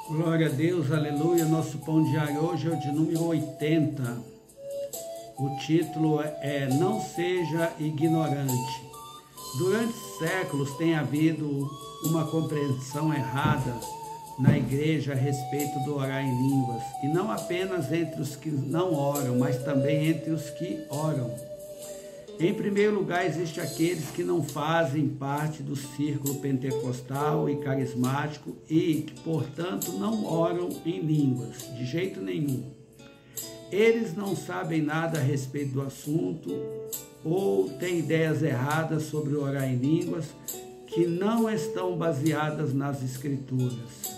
Glória a Deus, aleluia. Nosso pão diário hoje é o de número 80. O título é Não Seja Ignorante. Durante séculos tem havido uma compreensão errada na igreja a respeito do orar em línguas. E não apenas entre os que não oram, mas também entre os que oram. Em primeiro lugar, existem aqueles que não fazem parte do círculo pentecostal e carismático e que, portanto, não oram em línguas, de jeito nenhum. Eles não sabem nada a respeito do assunto ou têm ideias erradas sobre orar em línguas que não estão baseadas nas Escrituras.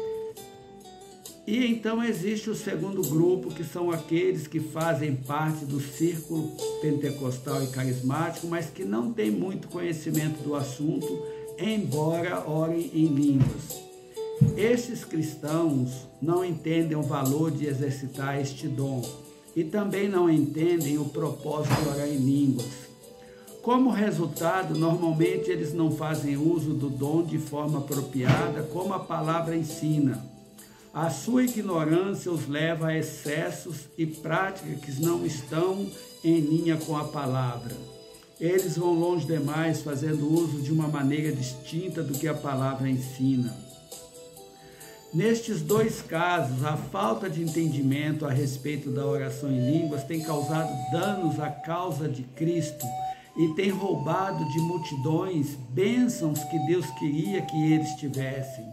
E então existe o segundo grupo, que são aqueles que fazem parte do círculo pentecostal e carismático, mas que não têm muito conhecimento do assunto, embora orem em línguas. Estes cristãos não entendem o valor de exercitar este dom e também não entendem o propósito de orar em línguas. Como resultado, normalmente eles não fazem uso do dom de forma apropriada, como a palavra ensina. A sua ignorância os leva a excessos e práticas que não estão em linha com a palavra. Eles vão longe demais, fazendo uso de uma maneira distinta do que a palavra ensina. Nestes dois casos, a falta de entendimento a respeito da oração em línguas tem causado danos à causa de Cristo e tem roubado de multidões bênçãos que Deus queria que eles tivessem.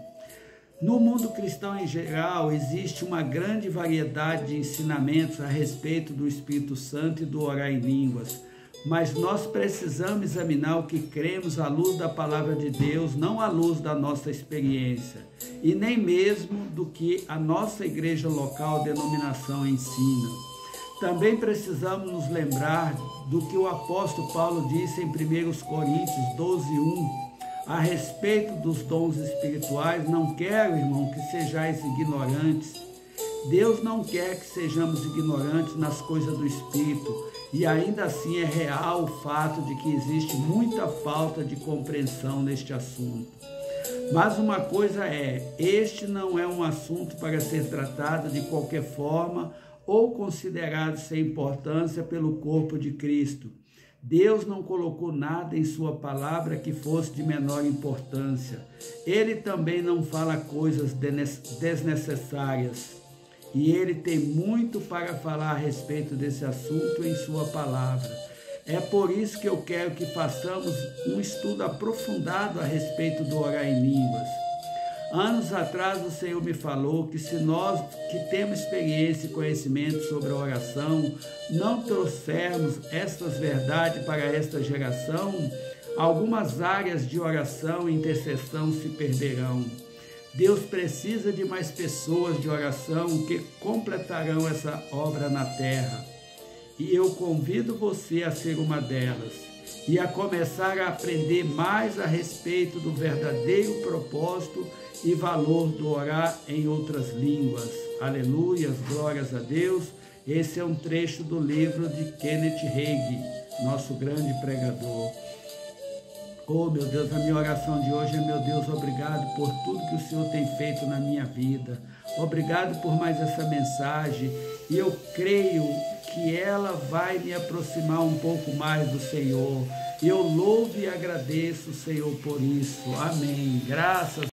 No mundo cristão em geral, existe uma grande variedade de ensinamentos a respeito do Espírito Santo e do orar em línguas, mas nós precisamos examinar o que cremos à luz da palavra de Deus, não à luz da nossa experiência, e nem mesmo do que a nossa igreja local, denominação, ensina. Também precisamos nos lembrar do que o apóstolo Paulo disse em 1 Coríntios 12:1, a respeito dos dons espirituais. Não quero, irmão, que sejais ignorantes. Deus não quer que sejamos ignorantes nas coisas do Espírito, e ainda assim é real o fato de que existe muita falta de compreensão neste assunto. Mas uma coisa este não é um assunto para ser tratado de qualquer forma ou considerado sem importância pelo corpo de Cristo. Deus não colocou nada em sua palavra que fosse de menor importância. Ele também não fala coisas desnecessárias. E ele tem muito para falar a respeito desse assunto em sua palavra. É por isso que eu quero que façamos um estudo aprofundado a respeito do orar em línguas. Anos atrás o Senhor me falou que se nós que temos experiência e conhecimento sobre a oração não trouxermos estas verdades para esta geração, algumas áreas de oração e intercessão se perderão. Deus precisa de mais pessoas de oração que completarão essa obra na terra. E eu convido você a ser uma delas e a começar a aprender mais a respeito do verdadeiro propósito e valor do orar em outras línguas. Aleluias, glórias a Deus. Esse é um trecho do livro de Kenneth Hagin, nosso grande pregador. Oh, meu Deus, a minha oração de hoje é: meu Deus, obrigado por tudo que o Senhor tem feito na minha vida. Obrigado por mais essa mensagem. E eu creio que ela vai me aproximar um pouco mais do Senhor. Eu louvo e agradeço o Senhor por isso. Amém. Graças